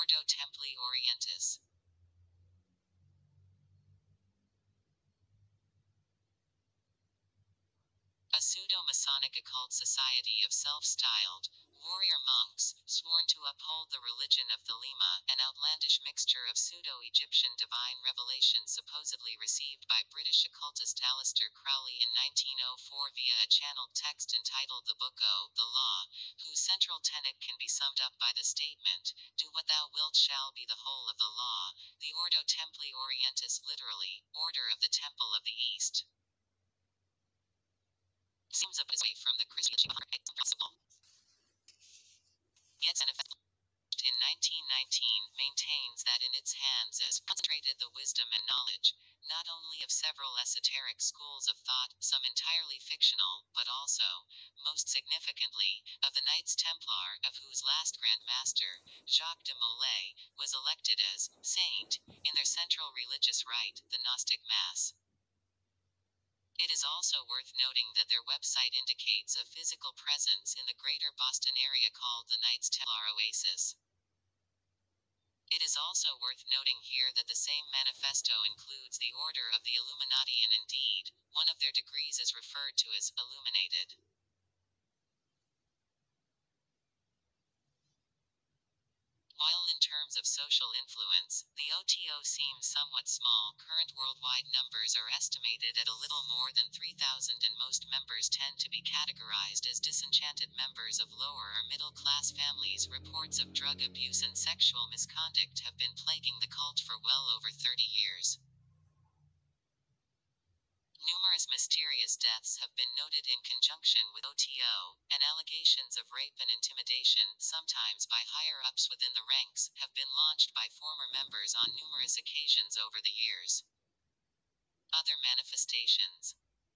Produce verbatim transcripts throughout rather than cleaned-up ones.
Ordo Templi Orientis. A pseudo-Masonic occult society of self-styled, warrior monks, sworn to uphold the religion of Thelema, an outlandish mixture of pseudo-Egyptian divine revelations supposedly received by British occultist Aleister Crowley in nineteen oh four via a channeled text entitled The Book O, The Law, whose central tenet can be summed up by the statement, "Do what thou wilt shall be the whole of the law," the Ordo Templi Orientis literally, Order of the Temple of the East. Seems a bit away from the Christian principle. Yet manifest in nineteen nineteen maintains that in its hands is concentrated the wisdom and knowledge, not only of several esoteric schools of thought, some entirely fictional, but also, most significantly, of the Knights Templar, of whose last Grand Master, Jacques de Molay, was elected as saint in their central religious rite, the Gnostic Mass. It is also worth noting that their website indicates a physical presence in the greater Boston area called the Knights Templar Oasis. It is also worth noting here that the same manifesto includes the Order of the Illuminati, and indeed, one of their degrees is referred to as illuminated. While in terms of social influence, the O T O seems somewhat small, current worldwide numbers are estimated at a little more than three thousand, and most members tend to be categorized as disenchanted members of lower or middle-class families. Reports of drug abuse and sexual misconduct have been plaguing the cult for well over thirty years. Numerous mysterious deaths have been noted in conjunction with O T O, and allegations of rape and intimidation, sometimes by higher-ups within the ranks, have been launched by former members on numerous occasions over the years. Other manifestations.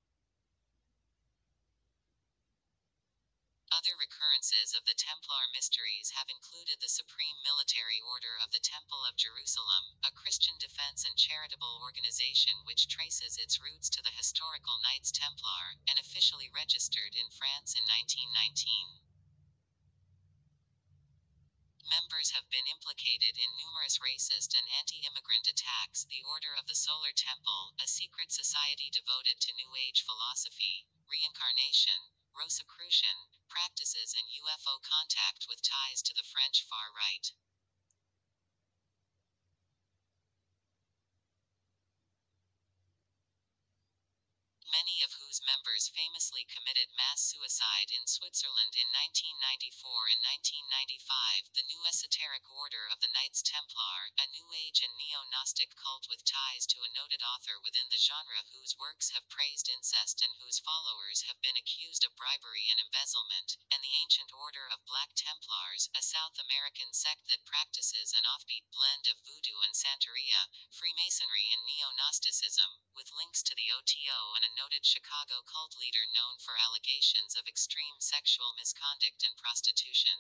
Other recurrences of the Templar mysteries have included the Supreme Military Order of the Temple of Jerusalem, a Christian defense and charitable organization which traces its roots to the historical Knights Templar, and officially registered in France in nineteen nineteen. Members have been implicated in numerous racist and anti-immigrant attacks. The Order of the Solar Temple, a secret society devoted to New Age philosophy, reincarnation, Rosicrucian practices and U F O contact with ties to the French far right. Many of whose members famously committed mass suicide in Switzerland in nineteen ninety-four and nineteen ninety-five. The new esoteric order of the Knights Templar, a New Age and neo-Gnostic cult with ties to a noted author within the genre whose works have praised incest and whose followers have been accused of bribery and embezzlement, and the ancient Order of Black Templars, a South American sect that practices an offbeat blend of voodoo and Santeria, Freemasonry and neo-Gnosticism, with links to the O T O and a noted Chicago cult leader known for allegations of extreme sexual misconduct and prostitution.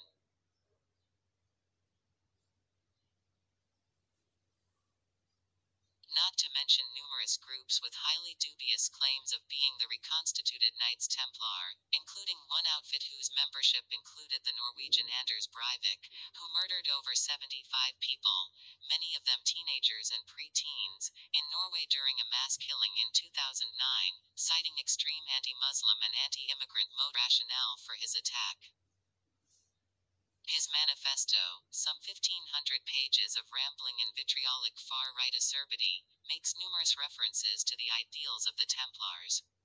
Not to mention numerous groups with highly dubious claims of being the reconstituted Knights Templar, including one outfit whose membership included the Norwegian Anders Breivik, who murdered over seventy-five people, many of them teenagers and pre-teens, in Norway during a mass killing in two thousand nine, citing extreme anti-Muslim and anti-immigrant mode rationale for his attack. His manifesto, some fifteen hundred pages of rambling and vitriolic far-right acerbity, makes numerous references to the ideals of the Templars.